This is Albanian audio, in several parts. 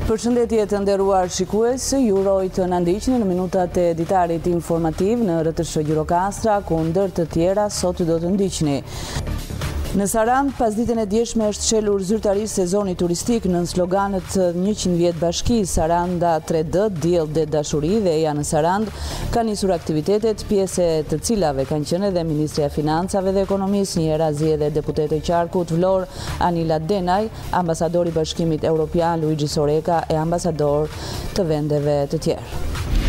Përshëndetje të nderuar shikues, ju uroj të na ndiqni në minutat e ditarit informativ në RTS Gjirokastra, ku ndër të tjera sot do të ndiqni. Në Sarandë, pas ditën e djeshme është shelur zyrtarisht sezoni turistik në sloganet 100 vjet bashki, Saranda 3D, diell dhe dashuri dhe eja në Sarandë, ka nisur aktivitetet, pjese të cilave kanë qenë edhe Ministria e Financave dhe Ekonomisë, një razi edhe deputete Qarkut, Vlorë, Anila Denaj, ambasadori Bashkimit Evropian Luigi Soreka e ambasador të vendeve të tjerë.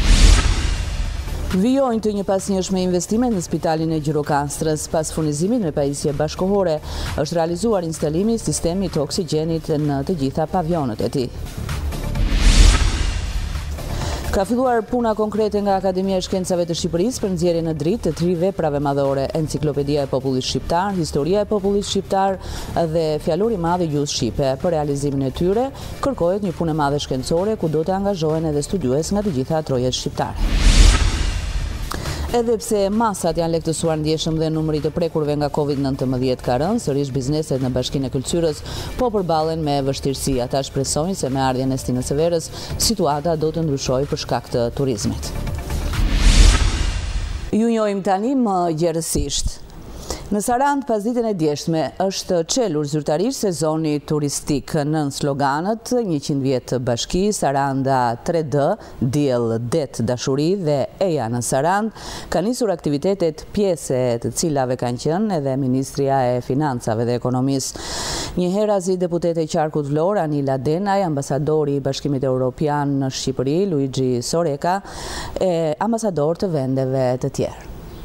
Vijojnë të një pasnjëshme investimet në spitalin e Gjirokastrës. Pas furnizimit me pajisje bashkohore, është realizuar instalimi i sistemit të oksigjenit në të gjitha pavionet e tij. Ka filluar puna konkrete nga Akademia e Shkencave të Shqipërisë për nxjerrjen në dritë të 3 veprave madhore: Enciklopedia e popullit shqiptar, Historia e popullit shqiptar dhe Fjalori i madh i gjuhës shqipe. Për realizimin e tyre kërkohet një punë e madhe shkencore ku do të angazhohen edhe studiues nga të gjitha trojet shqiptare. Edhe pse masat janë lehtësuar ndjeshëm dhe numri të prekurve nga Covid-19 ka rënë, sërish bizneset në Bashkinë e Kulturës po përballen me vështirësi. Ata shpresojnë se me ardhjen e Stinës së Verës, situata do të ndryshojë për shkak të turizmit. Ju njohim tani më gjerësisht. Në Sarandë, pas ditën e djeshme, është çelur zyrtarisht sezoni turistik nën sloganët 100 vjet bashki, Saranda 3D, diell, det, dashuri dhe eja në Sarandë, ka nisur aktivitetet, pjese të cilave kanë qenë edhe Ministria e Financave dhe Ekonomisë. Një herazi deputete Qarkut Vlorë, Anila Denaj, ambasadori i Bashkimit Evropian në Shqipëri, Luigi Soreka, e ambasador të vendeve të tjerë.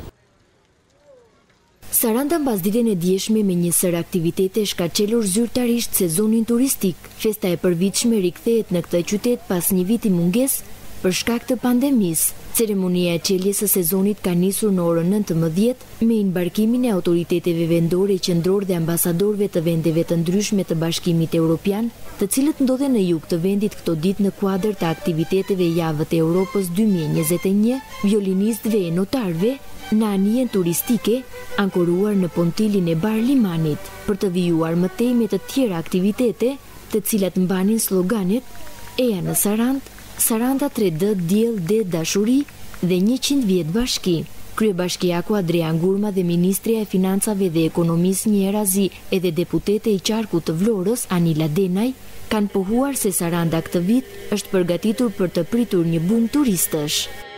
Saranda mbas ditën e djeshme me një sër aktivitetesh ka çelur zyrtarisht sezonin turistik. Festa e përvitshme rikthehet në këtë qytet pas një viti mungesë për shkak të pandemisë. Ceremonia e çeljes së sezonit ka nisur në orën 19 me embarkimin e autoriteteve vendore, qendrore dhe ambasadorëve të vendeve të ndryshme të Bashkimit Evropian, të cilët ndodhen në jug të vendit këto ditë në kuadër të aktiviteteve Javët e Europës 2021, violinistëve e notarëve, në anijen turistike, ankoruar në pontilin e Bar Limanit, për të vijuar mëtej me të tjera aktivitete, të cilat mbanin sloganet eja në Sarandë, Saranda 3D, diell dhe dashuri dhe 100 vjet bashki. Kryebashkiaku Adrian Gurma dhe Ministria e Financave dhe Ekonomisë një herazi edhe deputete i Qarkut të Vlorës, Anila Denaj, kanë pohuar se Saranda këtë vit është përgatitur për të pritur një bum turistësh.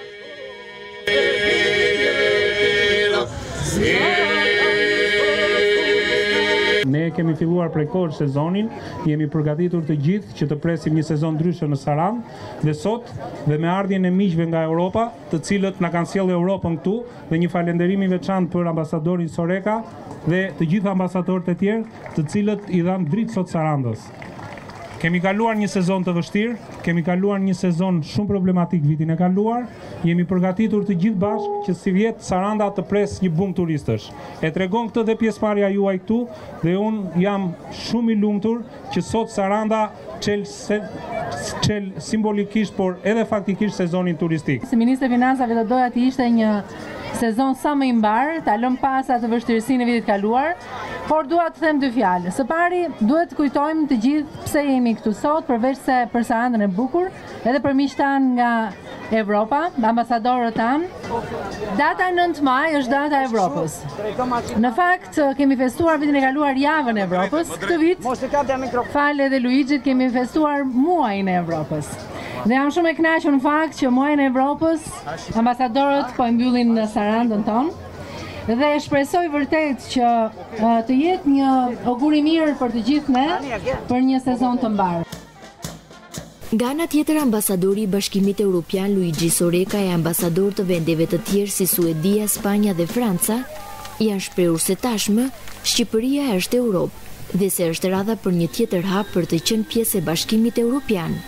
Ne kemi filluar prej kohësh sezonin, jemi përgatitur të gjithë që të presim një sezon ndryshe në Sarandë dhe sot dhe me ardhjen e miqve nga Europa, të cilët na kanë sjellë Europën këtu, dhe një falënderim i veçantë për ambasadorin Soreka dhe të gjithë ambasadorët e tjerë, të cilët i dhanë dritë sot Sarandës. Kemi kaluar një sezon të vështirë, kemi kaluar një sezon shumë problematik vitin e kaluar, jemi përgatitur të gjithë bashkë që si vjet Saranda të pres një bum turistësh. E tregon këtë dhe pjesëmarrja juaj këtu dhe unë jam shumë i lumtur që sot Saranda çel simbolikisht, por edhe faktikisht sezonin turistik. Si Ministri i Financave do doja të ishte një sezon sa më i mbar, ta lëm pasa të vështirësinë e vitit kaluar, por dua të them dy fjalë. Së pari, duhet të kujtojmë të gjithë pse jemi këtu sot, përveç se për Sarandën e bukur, edhe për miqtan nga Evropa, ambasadorët tanë. Data 9 maj është data e Evropës. Në fakt, kemi festuar vitin e kaluar javën e Evropës. Këtë vit, falë edhe Luigjit, kemi festuar muajin e Evropës. Dhe jam shumë e kënaqur në fakt që muajin e Evropës ambasadorët po e mbyllin në Sarandën tonë dhe shpresoj vërtet që të jetë një augur i mirë për të gjithë ne për një sezon të mbar. Nga ana tjetër, ambasadori i Bashkimit Evropian Luigi Soreka e ambasador të vendeve të tjerë si Suedia, Spanja dhe Franca janë shprehur se tashmë Shqipëria është Europë dhe se është radha për një tjetër hap për të qenë pjesë e Bashkimit Evropian.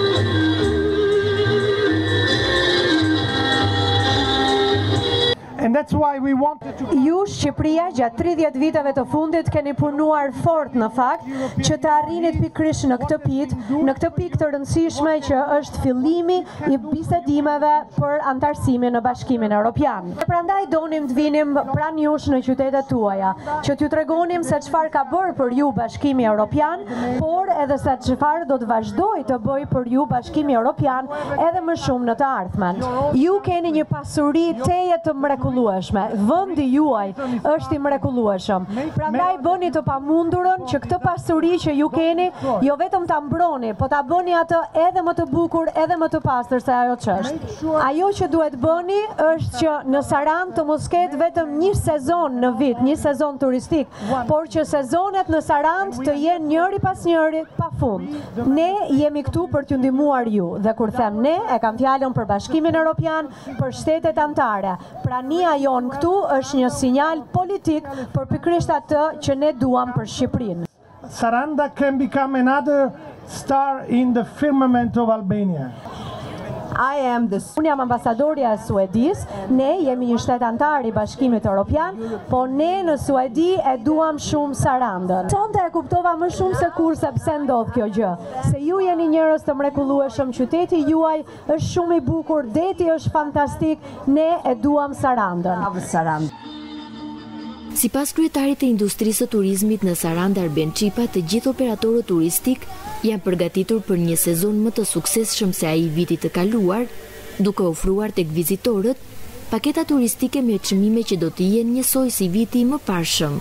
And That's why we wanted to... Ju, Shqipëria, gjatë 30 viteve të fundit keni punuar fort në fakt që të arrinit pikërisht në këtë pikë të rëndësishme që është fillimi i bisedimeve për antarësimin në Bashkimin Evropian. Prandaj donim të vinim pranë jush në qytetet tuaja, që t'ju tregonim se çfarë ka bërë për ju Bashkimi Evropian, por edhe se çfarë do të vazhdoj të bëj për ju Bashkimi Evropian edhe më shumë në të ardhmen. Ju keni një pasuri teje të mrekullueshme. Vendi juaj është i mrekullueshëm. Prandaj bëni të pamundurën që këtë pasuri që ju keni jo vetëm ta mbroni, po ta bëni atë edhe më të bukur, edhe më të pastër se ajo ç'është. Ajo që duhet bëni është që në Sarandë të mos ketë vetëm një sezon në vit, një sezon turistik, por që sezonet në Sarandë të jenë njëri pas njëri pafund. Ne jemi këtu për t'ju ndihmuar ju dhe kur them ne, e kam fjalën për Bashkimin Evropian, për shtetet anëtare. Prania jon këtu është një sinjal politik për pikërisht atë që ne duam për Shqipërinë. Saranda can become another star in the firmament of Albania. Unë jam ambasadorja e Suedis, ne jemi një shtet antar i Bashkimit Evropian, po ne në Suedi e duam shumë Sarandën. Sonte e kuptova më shumë se kur se pse ndodh kjo gjë, se ju jeni njerëz të mrekullueshëm, qyteti juaj është shumë i bukur, deti është fantastik, ne e duam Sarandën. Sipas kryetarit të industrisë të turizmit në Sarandë Arben Qipa, të gjithë operatorët turistik janë përgatitur për një sezon më të suksesshëm se ai i vitit të kaluar, duke ofruar tek vizitorët paketa turistike me çmime që do të jenë njësoj si viti më parshëm.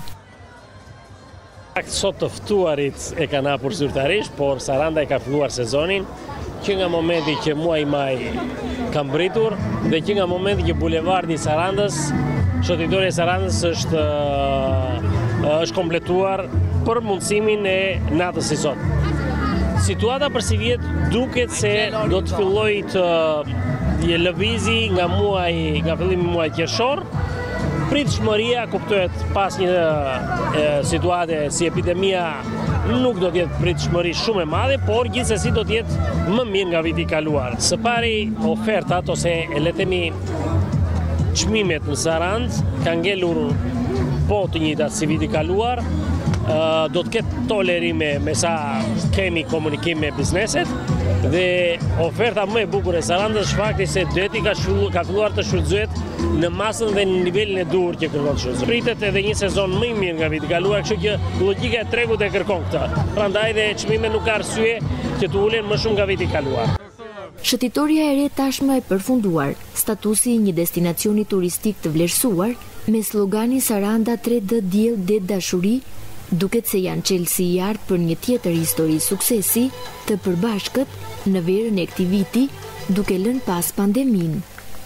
Sot të ftuarit e kanë hapur zyrtarisht, por Saranda e ka filluar sezonin që nga momenti që muaj maj ka mbritur dhe që nga momenti që bulevardi i Sarandës, shëtitori e Sarandës është kompletuar për mundësimin e natës si sot. Situata për si vjetë duket se do të filloj të lëvizi nga fillimi muaj qershor. Pritshmëria kuptohet pas një situate si epidemia nuk do të jetë pritshmëri shumë e madhe, por gjithsesi do të jetë më mirë nga viti i kaluar. Së pari ofertat ose le të themi çmimet në Sarandë kanë ngelur po të njëjtat si viti i kaluar. Do të ketë tolerime me sa kemi komunikim me bizneset dhe oferta më e bukur e Sarandës është fakti se deti ka filluar të shfrytëzohet në masën dhe në nivelin e duhur që kërkon të shfrytëzohet. Pritet edhe një sezon më i mirë nga viti i kaluar, kështu që logjika e tregut e kërkon këtë. Prandaj dhe çmimet nuk ka arsye që të ulen më shumë nga viti i kaluar. Shëtitoria e re tashmë e përfunduar, statusi i një destinacioni turistik të vlerësuar, me slogani Saranda 3D diell det dashuri, duket se janë çelësi i artë për një tjetër histori suksesi të përbashkët në verën e këtij viti, duke lënë pas pandeminë.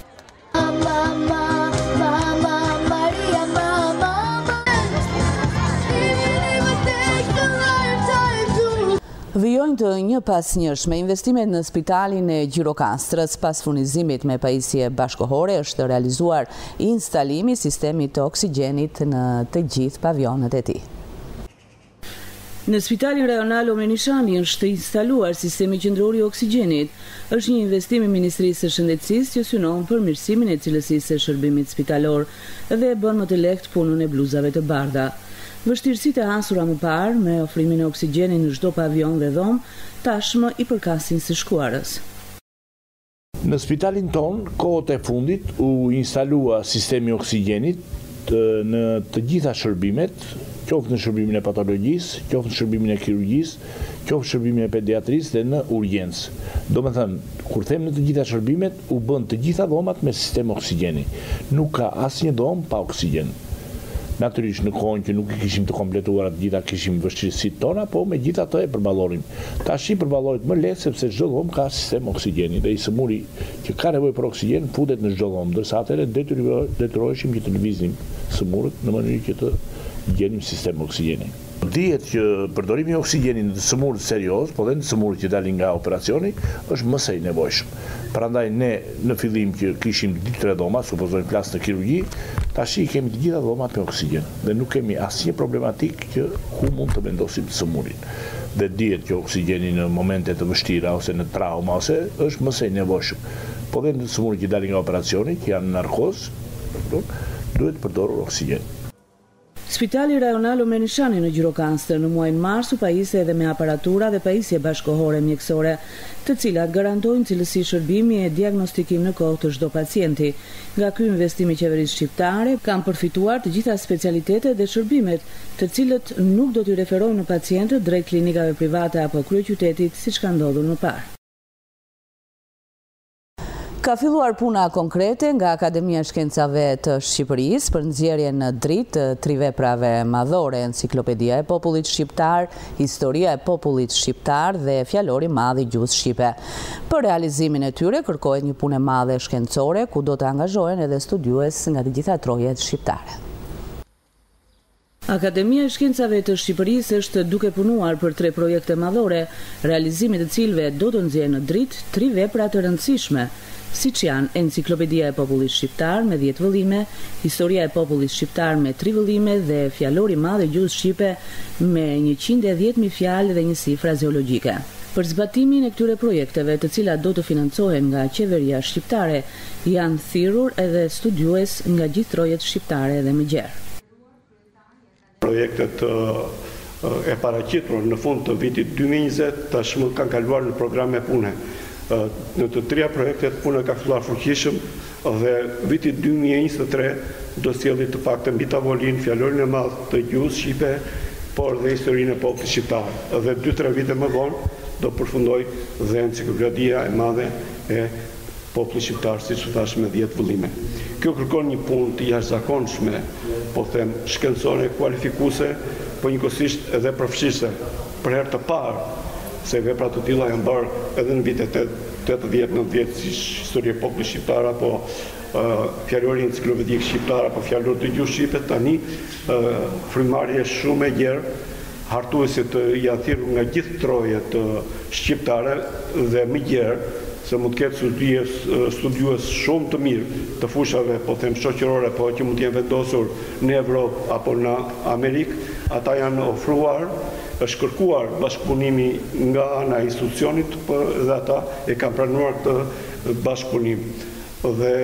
Vijojnë të një pas njëshme, investimet në spitalin e Gjirokastrës pas furnizimit me pajisje bashkohore është realizuar instalimi sistemit të oksigjenit në të gjithë pavionet e tij. Në spitalin rajonal Omeni Shami është instaluar sistemi qendror i oksigjenit. Është një investim i Ministrisë së Shëndetësisë që synon përmirësimin e cilësisë së shërbimit spitalor dhe bën më të lehtë punën e bluzave të bardha. Vështirësitë e hasura më parë me ofrimin e oksigjenit në çdo pavion dhe dhomë tashmë i përkasin së shkuarës. Në spitalin ton, kohët e fundit u instalua sistemi oksigjenit në të gjitha shërbimet, qoftë në shërbimin e patologjisë, qoftë në shërbimin e kirurgjisë, qoftë në shërbimin e pediatrisë dhe në urgjencë. Domethënë, kur them në të gjitha shërbimet, u bën të gjitha dhomat me sistem oksigjeni. Nuk ka asnjë dhomë pa oksigjen. Natyrisht në kohën që nuk i kishim të kompletuar të gjitha kishim vështirësitë tona, po me gjitha të e përballonim. Tash i përballohet më lehtë sepse çdo dhomë ka sistem oksigjeni dhe i sëmuri që ka nevojë për oksigjen futet në çdo dhomë, ndërsa atëherë detyroheshim që të lëviznim sëmurët në mënyrë që të gjenim sistem oksigjeni. Dihet që përdorimi i oksigjenit në sëmurë serioz, po dhe në sëmurë që dalin nga operacioni, është më së nevojshëm. Prandaj ne në fillim që kishim 2-3 dhoma, supozojmë plas në kirurgji, tash i kemi të gjitha dhomat me oksigjen dhe nuk kemi asnjë problematik që ku mund të vendosim sëmurin. Dhe dihet që oksigjeni në momente të vështira ose në trauma ose është më së nevojshëm. Po dhe në sëmurë që dalin nga operacioni, që janë në narkoz, duhet përdorur oksigjen. Spitali rajonal Omenishani në Gjirokastër në muajin mars u pajisë edhe me aparatura dhe pajisje bashkëkohore mjekësore, të cilat garantojnë cilësi shërbimi e diagnostikim në kohë të çdo pacienti. Nga ky investim i qeverisë shqiptare kanë përfituar të gjitha specialitetet dhe shërbimet, të cilët nuk do t'i referojnë në pacientët drejt klinikave private apo kryeqytetit, siç ka ndodhur më parë. Ka filluar puna konkrete nga Akademia e Shkencave të Shqipërisë për nxjerrjen në dritë të 3 veprave madhore: Enciklopedia e popullit shqiptar, Historia e popullit shqiptar dhe Fjalori i madh i gjuhës shqipe. Për realizimin e tyre kërkohet një punë e madhe shkencore ku do të angazhohen edhe studiues nga të gjitha trojet shqiptare. Akademia e Shkencave të Shqipërisë është duke punuar për 3 projekte madhore, realizimit të cilëve do të nxjerrë në dritë 3 vepra të rëndësishme, siç janë Enciklopedia e popullit shqiptar me 10 vëllime, Historia e popullit shqiptar me 3 vëllime dhe Fjalori i madh i gjuhës shqipe me 110.000 fjalë dhe njësi frazeologjike. Për zbatimin e këtyre projekteve, të cilat do të financohen nga qeveria shqiptare, janë thirrur edhe studiues nga gjithë trojet shqiptare dhe më gjerë. Projektet e paraqitura në fund të vitit 2020 tashmë kanë kaluar në programe pune. Në të 3 projektet puna ka filluar fuqishëm dhe viti 2023 do sjellë të paktën mbi tavolinë fjalorin e madh të gjuhës shqipe, por dhe historinë e popullit shqiptar. Dhe 2-3 vite më vonë do përfundoj dhe enciklopedia e madhe e popullit shqiptar, siç u thash, me 10 vëllime. Kjo kërkon një punë të jashtëzakonshme, po them shkencore, kualifikuese, po njëkohësisht edhe përfshirëse. Për herë të parë, se vepra të tilla janë bërë edhe në vitet 80-90, si Historia e popullit shqiptar apo Fjalori enciklopedik shqiptar apo Fjalori të gjuhës shqipe, tani frymarrje shumë e gjerë, hartuesit janë thirrur nga gjithë trojet shqiptare dhe më gjerë, se mund të ketë studiues shumë të mirë të fushave, po them shoqërore, po që mund të jenë vendosur në Evropë apo në Amerikë. Ata janë ofruar, është kërkuar bashkëpunimi nga ana e institucionit dhe ata e kanë pranuar këtë bashkëpunim. Dhe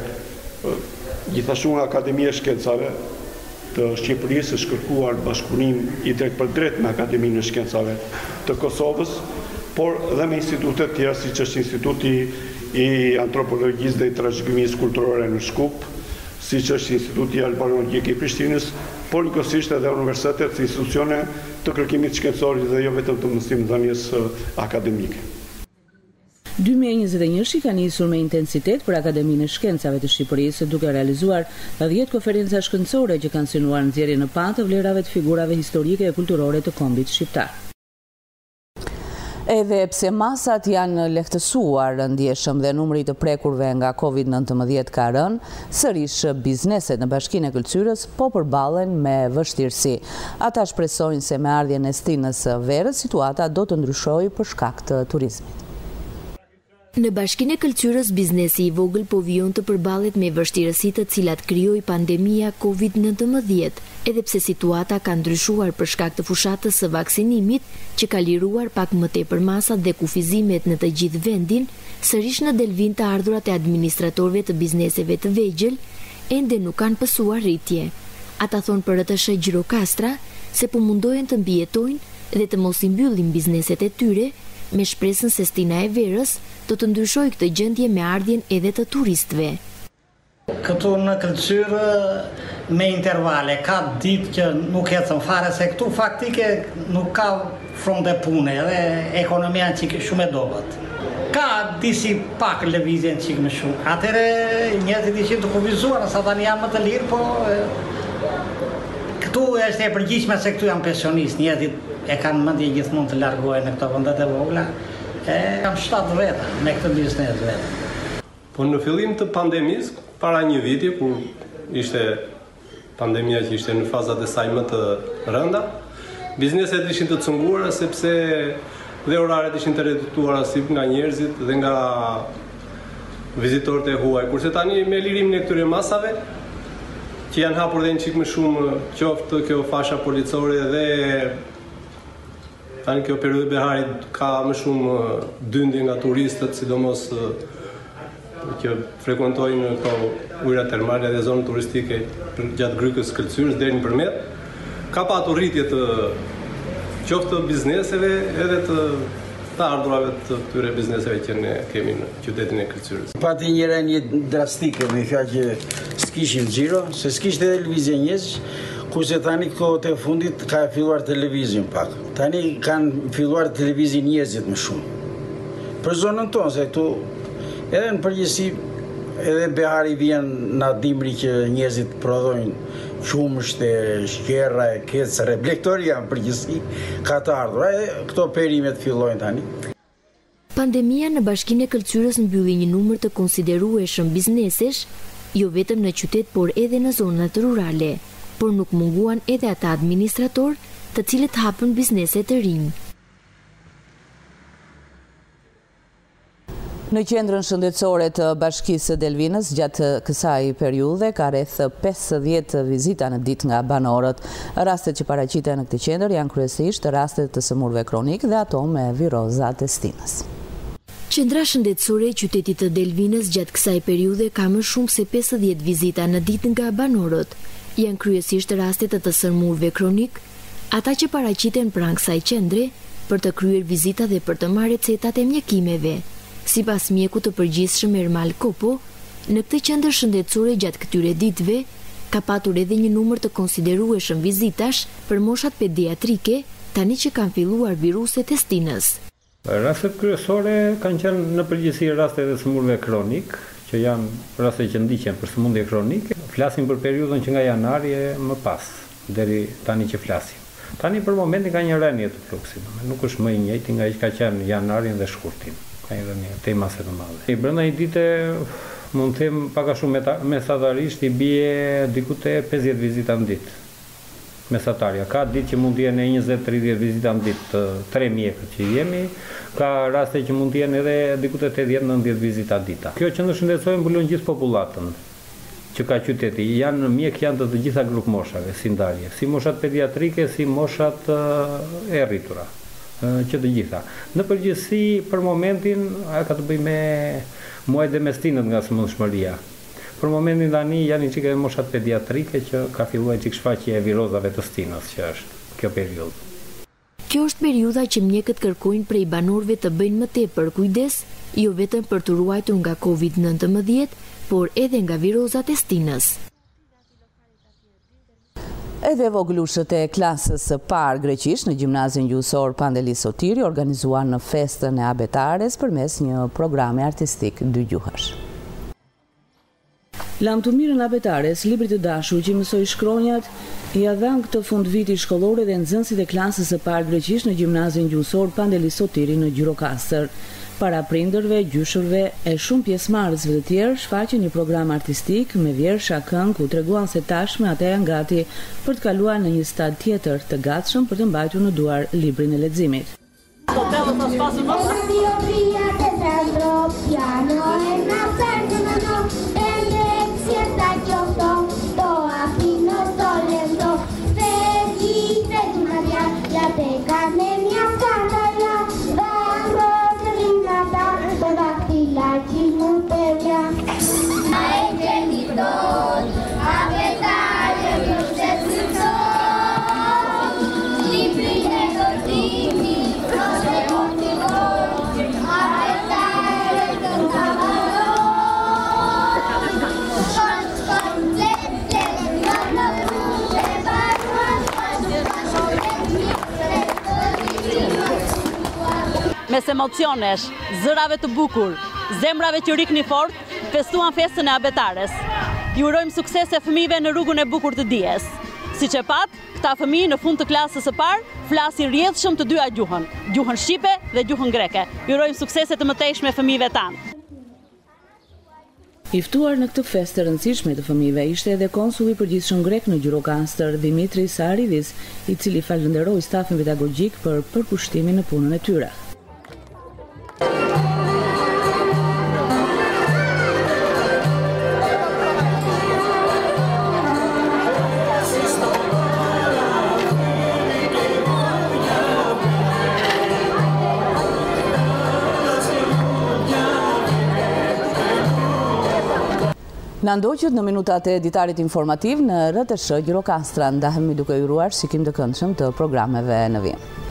gjithashtu nga Akademia e Shkencave të Shqipërisë është kërkuar bashkëpunim i drejt për drejt me Akademinë e Shkencave të Kosovës, por dhe me institutet tjera, siç është Instituti i Antropologjisë dhe i Trashëgimisë Kulturore në Shkup, siç është Instituti Albanogjik i Prishtinës, por njëkohësisht edhe universitetet si institucione të kërkimit shkencor dhe jo vetëm të mësimdhënies akademike. 2021 ka nisur me intensitet për Akademinë e Shkencave të Shqipërisë, duke realizuar 10 konferenca shkencore që kanë synuar nxjerrjen në pa të vlerave të figurave historike e kulturore të kombit shqiptar. Edhe pse masat janë lehtësuar ndjeshëm dhe numri të prekurve nga Covid-19 ka rënë, sërish bizneset në Bashkinë e Këlqyrës po përballen me vështirësi. Ata shpresojnë se me ardhjen e stinës së verës situata do të ndryshojë për shkak të turizmit. Në Bashkinë e Këlqyrës, biznesi i vogël po vijon të përballet me vështirësitë të cilat krijoi pandemia Covid-19, edhe pse situata ka ndryshuar për shkak të fushatës së vaksinimit, që ka liruar pak më tepër masat dhe kufizimet në të gjithë vendin, sërish në delvin të ardhurat e administratorëve të bizneseve të vegjël, ende nuk kanë pësuar rritje. Ata thonë për RTSH Gjirokastra se po mundohen të mbijetojnë dhe të mos i mbyllin bizneset e tyre, me shpresën se stina e verës do të ndryshojë këtë gjendje me ardhjen edhe të turistëve. Këtu në Këlqyrë me intervale, ka ditë që nuk ecën fare, se këtu faktike nuk ka fronte pune dhe ekonomia në qikë shumë e dobët. Ka disi pak lëvizje në qikë më shumë. Atëre njerëzit ishin të kufizuar, sa tani janë më të lirë, po këtu është e përgjithshme se këtu janë pensionistë, njerëzit e kanë mendje gjithmonë të largohen në këto vendet e vogla. Kam 7 veta me këtë biznes vetë. Po në fillim të pandemisë, para një viti, kur ishte pandemia që ishte në fazat e saj më të rënda, bizneset ishin të cunguara sepse dhe oraret ishin të reduktuara si nga njerëzit dhe nga vizitorët e huaj. Kurse tani me lirimin e këtyre masave, që janë hapur dhe një qikë më shumë, qoftë kjo fasha policore dhe tani kjo periudhë beharit ka më shumë dyndje nga turistët, sidomos që frekuentojnë këto ujëra termale dhe zonë turistike gjatë Grykës Këlcyrës deri në përmet, ka patur rritje të qoftë bizneseve edhe të ardhurave të këtyre bizneseve që ne kemi në qytetin e Këlcyrës. Pati një rënje drastike me fjalë që s'kishin xhiro, se s'kishte televizje njerëz, kurse tani kohët e fundit ka filluar televizion pak. Tani kanë filluar televizin njerëzit më shumë. Për zonën tonë, se këtu edhe në përgjithësi edhe behari vjen në dimri që njerëzit prodhojnë qumësht e shqerra e kecër e blektori janë përgjithësi ka të ardhur. Edhe këto perimet fillojnë tani. Pandemia në Bashkinë e Këlcyrës mbylli një numër të konsiderueshëm biznesesh, jo vetëm në qytet por edhe në zonat rurale, por nuk munguan edhe ata administrator të cilët hapën biznese të rinj. Në qendrën shëndetësore të Bashkisë së Delvinës, gjatë kësaj periudhe, ka rreth 50 vizita në ditë nga banorët. Rastet që paraqiten në këtë qendër janë kryesisht rastet të sëmurëve kronik dhe ato me viroza të stinës. Qendra shëndetësore e qytetit të Delvinës gjatë kësaj periudhe ka më shumë se 50 vizita në ditë nga banorët. Janë kryesisht rastet të sëmurëve kronik, ata që paraqiten pranë kësaj qendre për të kryer vizita dhe për të marrë recetat e mjekimeve. Sipas mjeku të përgjithshëm Ermal Kopo, në këtë qendër shëndetësore gjatë këtyre ditëve ka patur edhe një numër të konsiderueshëm vizitash për moshat pediatrike, tani që kanë filluar viruset e stinës. Rastet kryesore kanë qenë në përgjithësi rastet e sëmurëve kronik, që janë raste që ndiqen për sëmundje kronike. Flasim për periudhën që nga janari e më pas, deri tani që flasim. Tani për momentin ka një rënje të fluksit, nuk është më i njëjti nga që ka qenë janarin dhe shkurtin. Ka një rënje te mase të madhe. Brenda një dite, mund të them pak a shumë mesatarisht i bie diku te 50 vizita në ditë. Mesatarja. Ka ditë që mund të jenë 20-30 vizita në ditë, 3 mjekët që jemi, ka raste që mund të jenë edhe diku te 80-90 vizita dita. Kjo qendër shëndetësore mbulon gjithë popullatën që ka qyteti. Janë mjek janë të gjitha grup moshave, si ndarje, si moshat pediatrike, si moshat e rritura. Që të gjitha. Në përgjithësi, për momentin, ka të bëj me muaj dhe me stinët nga sëmundshmëria. Për momentin tani janë i çike moshat pediatrike që ka filluar çik shfaqje e virozave të stinës, që është kjo periudhë. Kjo është periudha që mjekët kërkojnë prej banorëve të bëjnë më tepër kujdes, jo vetëm për të ruajtur nga COVID-19, por edhe nga virozat e stinës. Edhe voglushët e klasës së parë greqisht në gjimnazin gjuhësor Pandeli Sotiri organizuan në festën e abetares përmes një programi artistik dygjuhësh. Lamturmirën abetares, libri të dashur që mësoi shkronjat, ja dhan këtë fund viti shkollore dhe nxënësit e klasës së parë greqisht në gjimnazin gjuhësor Pandeli Sotiri në Gjirokastër. Para prindërve, gjyshërve e shumë pjesëmarrësve të tjerë shfaqën një program artistik me vjersha këngë ku treguan se tashme ata janë gati për të kaluar në një stad tjetër të gatshëm për të mbajtur në duar librin e leximit. Mes emocionesh, zërave të bukur, zemrave që rikni fort, festuan festën e abetares. Ju urojmë sukses e fëmijëve në rrugën e bukur të dijes. Siç e pat, këta fëmijë në fund të klasës së parë flasin rrjedhshëm të dyja gjuhën, gjuhën shqipe dhe gjuhën greke. Ju urojmë suksese të mëtejshme fëmijëve tanë. I ftuar në këtë festë të rëndësishme të fëmijëve ishte edhe konsulli i përgjithshëm grek në Gjirokastër, Dimitri Saridis, i cili falenderoi stafin pedagogjik për përkushtimin në punën e tyre. Në ndoqët në minutat e ditarit informativ në RTS Gjirokastra, ndahemi duke uruar shikim të këndshëm të programeve në vim.